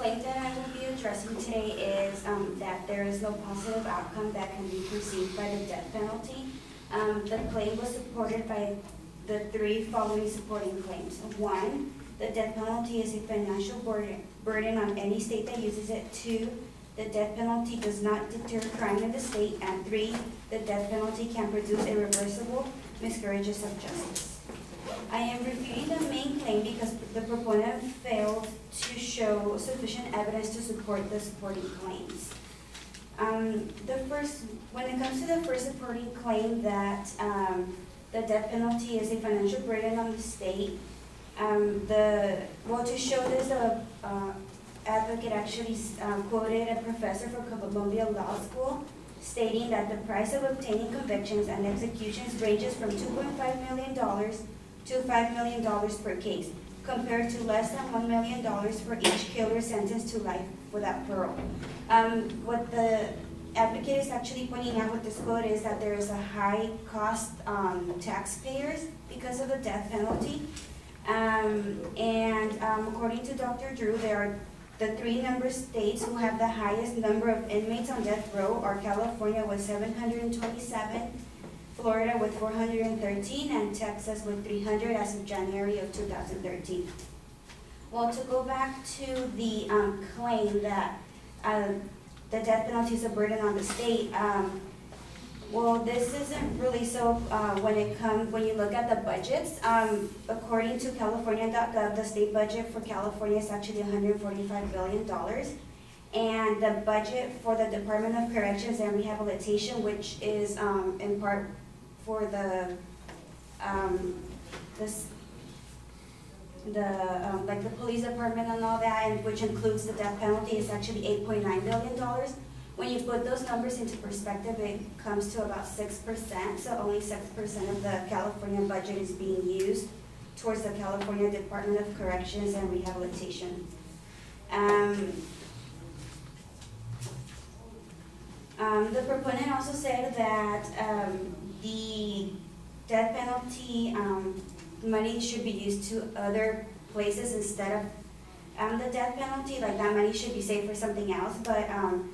claim that I will be addressing today is that there is no positive outcome that can be perceived by the death penalty. The claim was supported by the three following supporting claims. One, the death penalty is a financial burden on any state that uses it. Two, the death penalty does not deter crime in the state. And three, the death penalty can produce irreversible miscarriages of justice. I am reviewing the main claim because the proponent failed to show sufficient evidence to support the supporting claims. When it comes to the first supporting claim that the death penalty is a financial burden on the state, to show this, the advocate actually quoted a professor from Columbia Law School stating that the price of obtaining convictions and executions ranges from $2.5 million to $5 million per case, compared to less than $1 million for each killer sentenced to life without parole. What the advocate is actually pointing out with this quote is that there is a high cost on taxpayers because of the death penalty. According to Dr. Drew, there are the three member states who have the highest number of inmates on death row are California with 727, Florida with 413, and Texas with 300 as of January of 2013. Well, to go back to the claim that the death penalty is a burden on the state, well, this isn't really so when you look at the budgets. According to California.gov, the state budget for California is actually $145 billion. And the budget for the Department of Corrections and Rehabilitation, which is in part for the police department and all that, and which includes the death penalty, is actually $8.9 billion. When you put those numbers into perspective, it comes to about 6%. So only 6% of the California budget is being used towards the California Department of Corrections and Rehabilitation. The proponent also said that the death penalty money should be used to other places instead of the death penalty, like that money should be saved for something else. But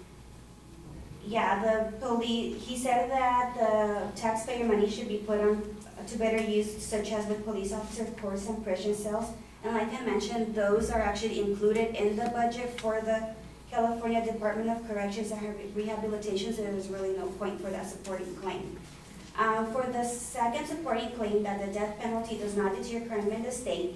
he said that the taxpayer money should be put on to better use, such as with police officer courts and prison cells. And like I mentioned, those are actually included in the budget for the California Department of Corrections and Rehabilitation, so there's really no point for that supporting claim. For the second supporting claim that the death penalty does not deter crime in the state,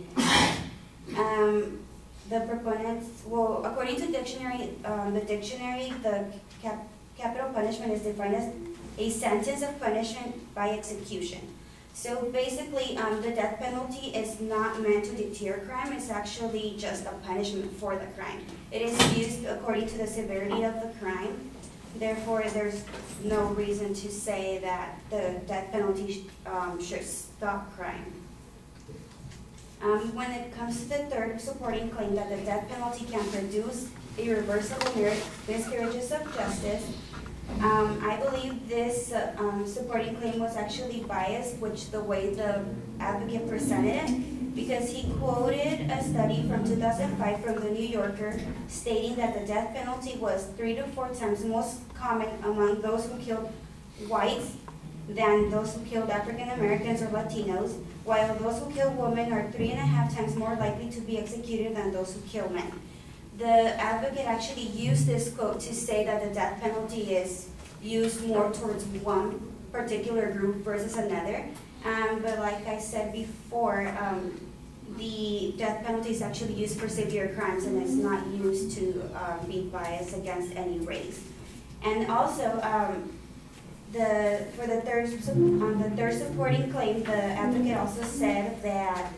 the proponents, well, according to the dictionary, the capital punishment is defined as a sentence of punishment by execution. So basically, the death penalty is not meant to deter crime. It's actually just a punishment for the crime. It is used according to the severity of the crime. Therefore, there's no reason to say that the death penalty should stop crime. When it comes to the third supporting claim that the death penalty can produce irreversible miscarriages of justice, I believe this supporting claim was actually biased, the way the advocate presented it, because he quoted a study from 2005 from the New Yorker stating that the death penalty was 3 to 4 times most common among those who killed whites than those who killed African Americans or Latinos, while those who kill women are 3.5 times more likely to be executed than those who kill men. The advocate actually used this quote to say that the death penalty is used more towards one particular group versus another. But like I said before, the death penalty is actually used for severe crimes, and it's not used to be biased against any race. And also, for the third supporting claim, the advocate also said that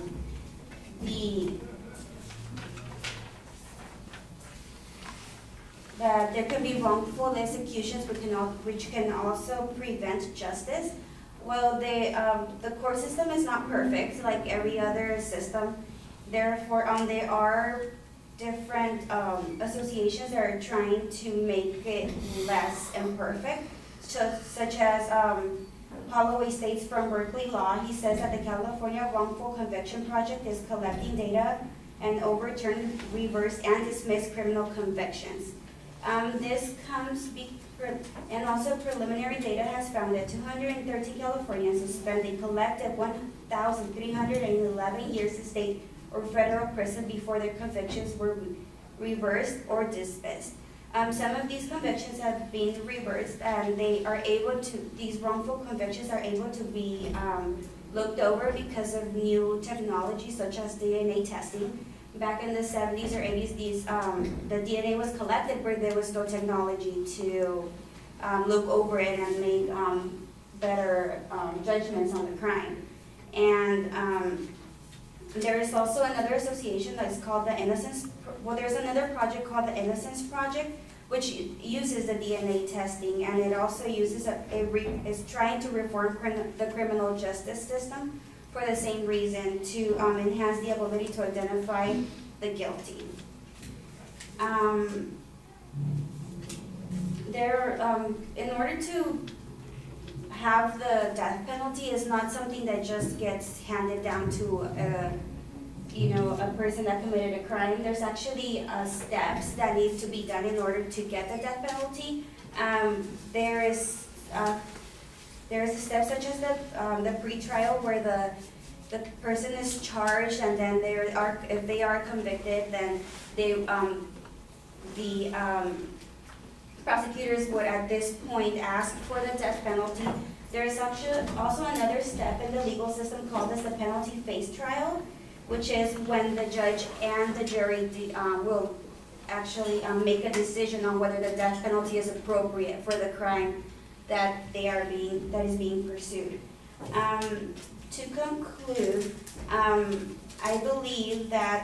that there can be wrongful executions which can also prevent justice. Well, the court system is not perfect, like every other system. Therefore, there are different associations that are trying to make it less imperfect, such as Holloway states from Berkeley Law. He says that the California Wrongful Conviction Project is collecting data and overturn, reverse, and dismiss criminal convictions. This comes and also preliminary data has found that 213 Californians have spent a collective 1,311 years in state or federal prison before their convictions were reversed or dismissed. Some of these convictions have been reversed, and these wrongful convictions are able to be looked over because of new technology such as DNA testing. Back in the 70s or 80s, the DNA was collected, but there was no technology to look over it and make better judgments on the crime. And there is also another association that is called the Innocence. Well, there's another project called the Innocence Project, which uses the DNA testing, and it also uses is trying to reform the criminal justice system for the same reason, to enhance the ability to identify the guilty. In order to have the death penalty is not something that just gets handed down to a person that committed a crime. There's actually steps that need to be done in order to get the death penalty. There is a step such as the pre-trial, where the person is charged, and then if they are convicted, then the prosecutors would at this point ask for the death penalty. There is actually also another step in the legal system called the penalty phase trial, which is when the judge and the jury will actually make a decision on whether the death penalty is appropriate for the crime that is being pursued. To conclude, I believe that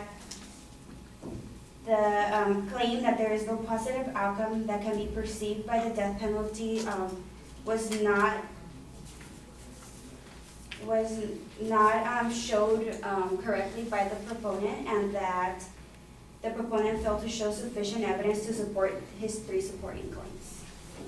the claim that there is no positive outcome that can be perceived by the death penalty was not showed correctly by the proponent, and that the proponent failed to show sufficient evidence to support his three supporting claims.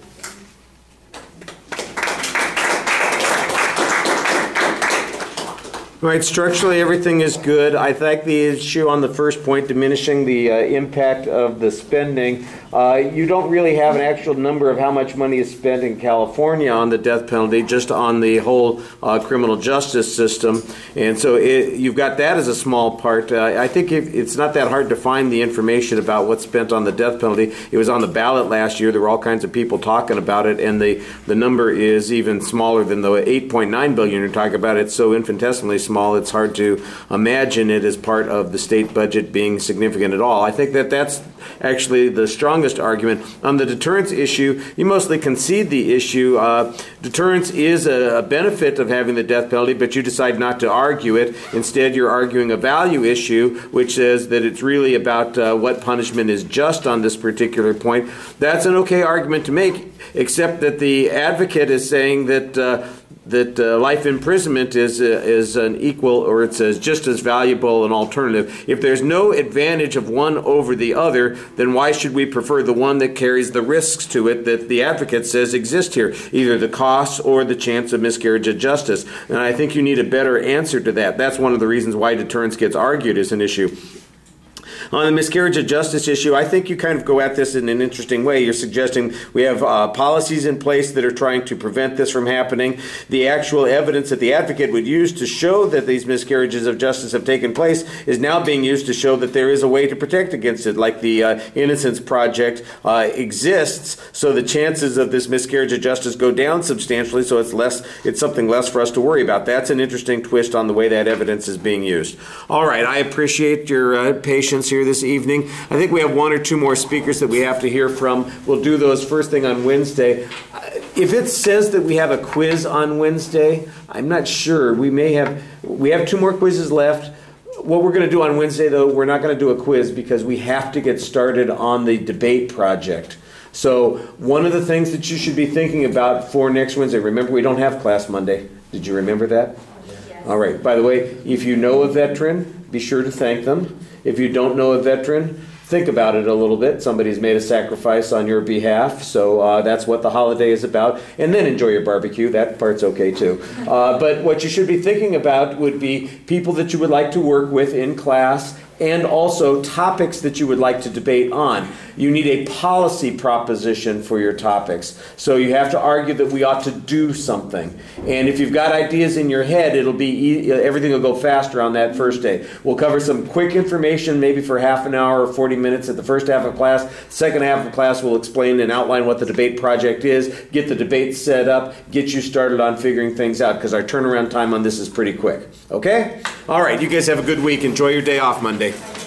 All right, structurally everything is good. I think the issue on the first point, diminishing the impact of the spending, you don't really have an actual number of how much money is spent in California on the death penalty, just on the whole criminal justice system. And so you've got that as a small part. I think it's not that hard to find the information about what's spent on the death penalty. It was on the ballot last year. There were all kinds of people talking about it, and the number is even smaller than the $8.9 billion you're talking about. It's so infinitesimally small, it's hard to imagine it as part of the state budget being significant at all. I think that's actually the strongest argument. On the deterrence issue, you mostly concede the issue. Deterrence is a benefit of having the death penalty, but you decide not to argue it. Instead, you're arguing a value issue, which says that it's really about what punishment is just on this particular point. That's an okay argument to make, except that the advocate is saying that life imprisonment is an equal, or it's just as valuable an alternative. If there's no advantage of one over the other, then why should we prefer the one that carries the risks to it that the advocate says exist here, either the costs or the chance of miscarriage of justice? And I think you need a better answer to that. That's one of the reasons why deterrence gets argued as an issue. On the miscarriage of justice issue, I think you kind of go at this in an interesting way. You're suggesting we have policies in place that are trying to prevent this from happening. The actual evidence that the advocate would use to show that these miscarriages of justice have taken place is now being used to show that there is a way to protect against it, like the Innocence Project exists, so the chances of this miscarriage of justice go down substantially, so it's something less for us to worry about. That's an interesting twist on the way that evidence is being used. All right, I appreciate your patience here this evening. I think we have one or two more speakers that we have to hear from. We'll do those first thing on Wednesday. If it says that we have a quiz on Wednesday, I'm not sure. We have two more quizzes left. What we're going to do on Wednesday, though, we're not going to do a quiz because we have to get started on the debate project. So one of the things that you should be thinking about for next Wednesday, remember we don't have class Monday. Did you remember that? Yes. All right. By the way, if you know a veteran, be sure to thank them. If you don't know a veteran, think about it a little bit. Somebody's made a sacrifice on your behalf, so that's what the holiday is about. And then enjoy your barbecue. That part's okay too. But what you should be thinking about would be people that you would like to work with in class and also topics that you would like to debate on. You need a policy proposition for your topics. So you have to argue that we ought to do something. And if you've got ideas in your head, it'll be everything will go faster on that first day. We'll cover some quick information, maybe for half an hour or 40 minutes at the first half of class. Second half of class, we'll explain and outline what the debate project is, get the debate set up, get you started on figuring things out, because our turnaround time on this is pretty quick. Okay? All right, you guys have a good week. Enjoy your day off Monday.